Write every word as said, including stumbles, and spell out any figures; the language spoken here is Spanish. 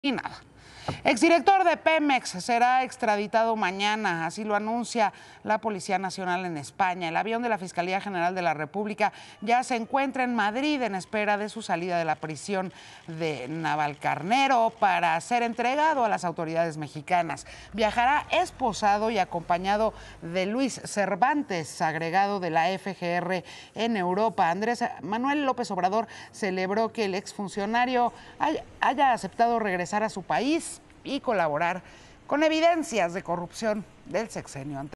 Y nada. Exdirector de Pemex será extraditado mañana, así lo anuncia la Policía Nacional en España. El avión de la Fiscalía General de la República ya se encuentra en Madrid en espera de su salida de la prisión de Navalcarnero para ser entregado a las autoridades mexicanas. Viajará esposado y acompañado de Luis Cervantes, agregado de la F G R en Europa. Andrés Manuel López Obrador celebró que el exfuncionario haya, haya aceptado regresar a su país y colaborar con evidencias de corrupción del sexenio anterior.